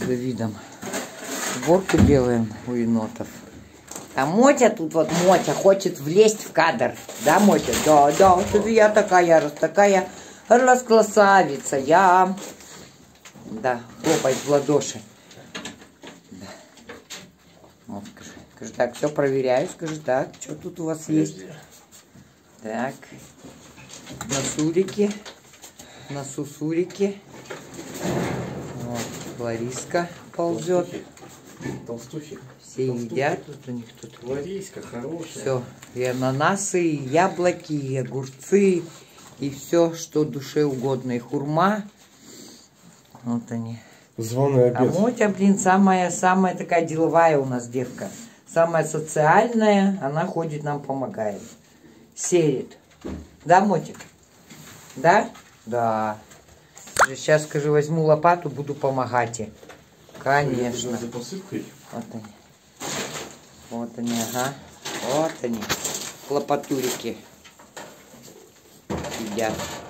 Давидом уборку делаем у енотов. А Мотя тут вот, Мотя хочет влезть в кадр. Да, Мотя? Да, да, я такая раскрасавица, я. Да, хлопай в ладоши. Да. Вот, скажи, так, все проверяю, скажи, так, что тут у вас есть? Так, насурики, насусурики. Вот, Лариска ползет. Толстухи. Все едят, тут у них тут. Лариска хорошая. Все, и ананасы, и яблоки, и огурцы, и все, что душе угодно, и хурма. Вот они. Званый обед. А Мотя, блин, самая такая деловая у нас девка. Самая социальная, она ходит, нам помогает. Серит. Да, Мотик? Да? Да. Сейчас, скажи, возьму лопату, буду помогать ей. Конечно. За посыпкой? Вот они. Вот они, ага. Вот они. Хлопотурики. Едят.